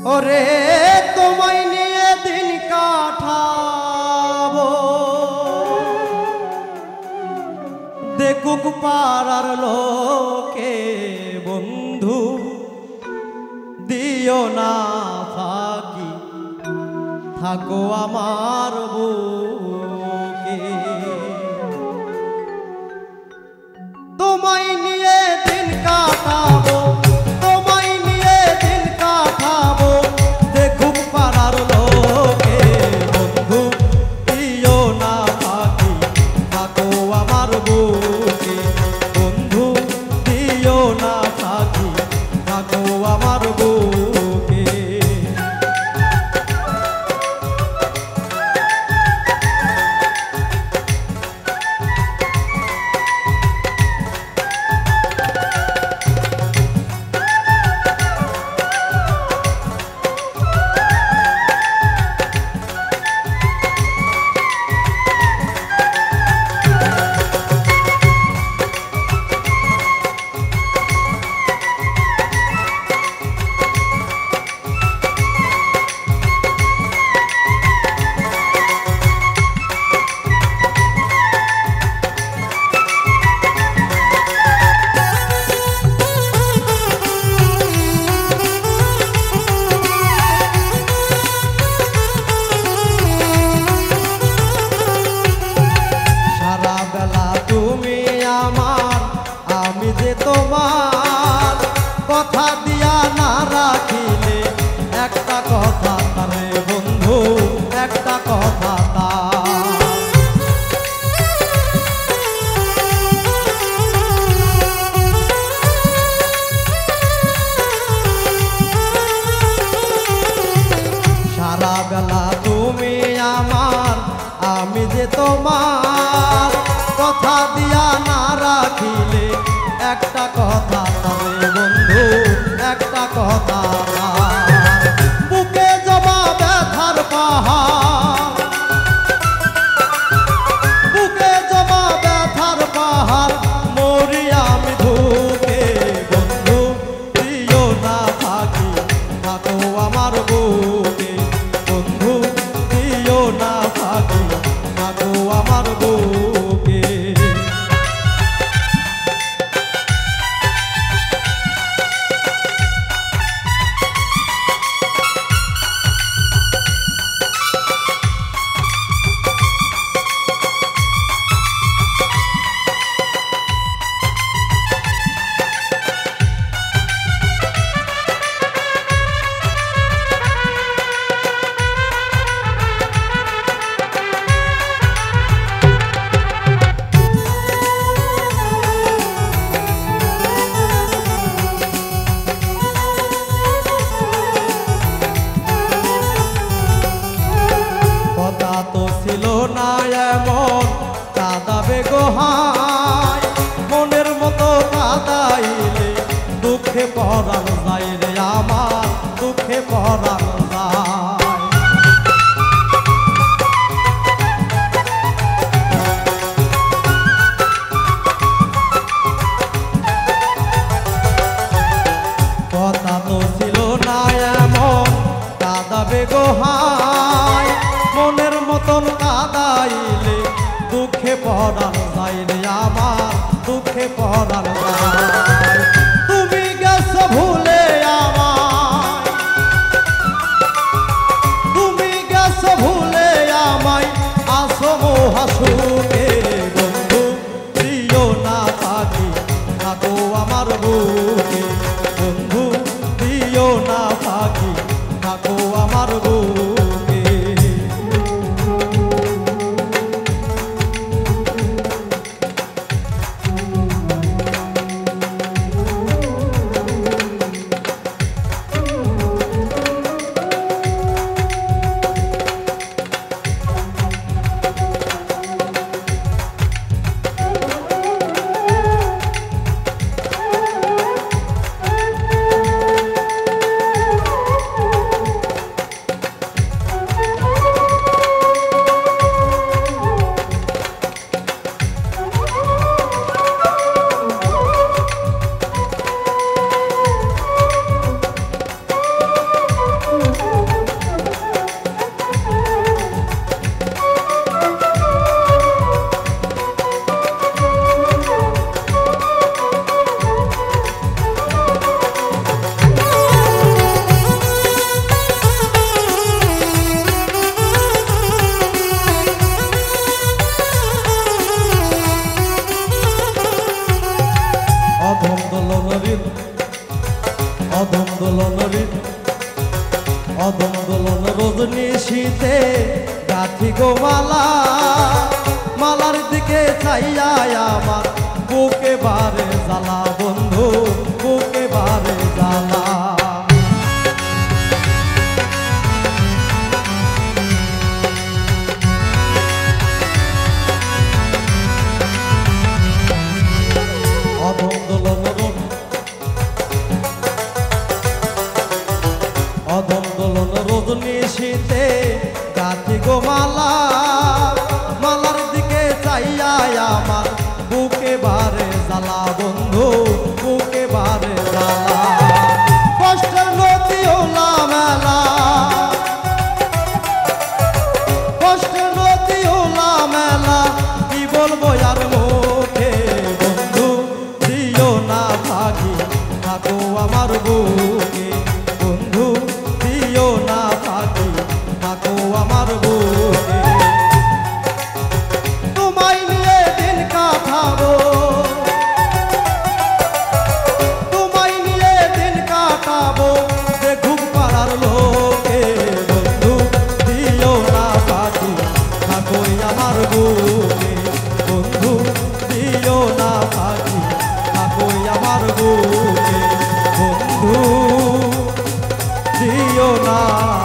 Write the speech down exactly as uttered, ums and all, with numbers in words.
ওরে তোমায় নিয়ে দিন কাটাবো দেখুক পাড়ার লোকে বন্ধু দিও না ফাঁকি থাকো আমার বুকে তোমায় নিয়ে দিন কাটাবো তোমায় নিয়ে দিন কাটাবো দেখুক পাড়ার লোকে বন্ধু দিও না ফাঁকি থাকো আমার বুকে বন্ধু দিও না ফাঁকি থাকো আমার বুকে তোমার কথা দিয়া না রাখিলে একটা কথা তারে বন্ধু একটা কথা তার সারা বেলা তুমি আমার আমি যে তোমার কথা দিয়া না রাখিলে একটা কথা তবে বন্ধু একটা কথা বুকে জমা ব্যথার পাহাড় বুকে জমা ব্যথার পাহাড় মরি আমি ধুকে বন্ধু দিও না ফাঁকি থাকো আমার বুকে বন্ধু দিও না ফাঁকি থাকো আমার বুকে কাঁদাবে গোহাই মনের মতো কাঁদাইলে দুঃখে পরাণ যায় রে আমার দুঃখে পরাণ যায় কথা তো ছিল না এমন কাঁদাবে গোহাই মনের মতন কাঁদাইলে দুঃখে পরাণ যায় রে আমার দুঃখে পরাণ যায় তুমি গেছো ভুলে আমায় তুমি গেছো ভুলে আমায় আসো মহাসুখে বন্ধু দিও না ফাঁকি থাকো আমার বুকে বন্ধু দিও না ফাঁকি থাকো আমার বুকে দোলন অদম দোলন রজনী শীতে গাথি গো মালা মালার দিকে চাইয়া আমার বুকে বারে জ্বালা বন্ধু বুকে বারে জ্বালা অদম দোলন অদম দোলন রজনী শীতে গাথি গো মালা মালার দিকে চাইয়া আমার বুকে বারে জ্বালা বন্ধু বুকে বারে জ্বালা কষ্টের নদী ওলা মেলা কষ্টের নদী ওলা মেলা কি বলবো আর মুখে বন্ধু দিও না ভাগি থাকো আমার বুকে বন্ধু দিও না ভাগি থাকো আমার বুকে তোমায় নিয়ে দিন কাটাবো তোমায় নিয়ে দিন কাটাবো দেখুক পাড়ার লোকে বন্ধু দিও না ভাগি থাকো আমার বুকে বন্ধু দিও না ভাগি থাকো আমার বুকে বন্ধু দিও না